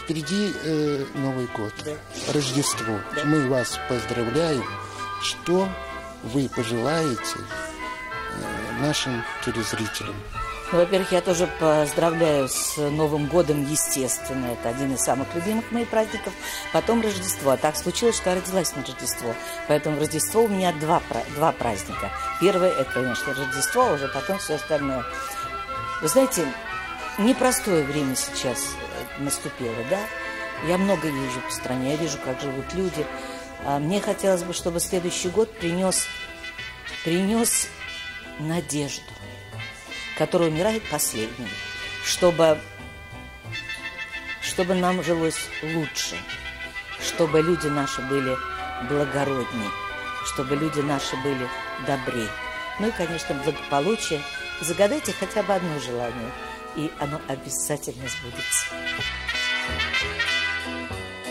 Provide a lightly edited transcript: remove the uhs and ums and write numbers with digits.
впереди Новый год, Рождество. Мы вас поздравляем. Что вы пожелаете нашим телезрителям? Во-первых, я тоже поздравляю с Новым годом, естественно. Это один из самых любимых моих праздников. Потом Рождество. А так случилось, что я родилась на Рождество. Поэтому Рождество у меня два праздника. Первое, это, конечно, Рождество, а уже потом все остальное. Вы знаете, непростое время сейчас наступило, да? Я много езжу по стране, я вижу, как живут люди. Мне хотелось бы, чтобы следующий год принес надежду, которая умирает последней, чтобы нам жилось лучше, чтобы люди наши были благороднее, чтобы люди наши были добрее. Ну и, конечно, благополучие. Загадайте хотя бы одно желание, и оно обязательно сбудется.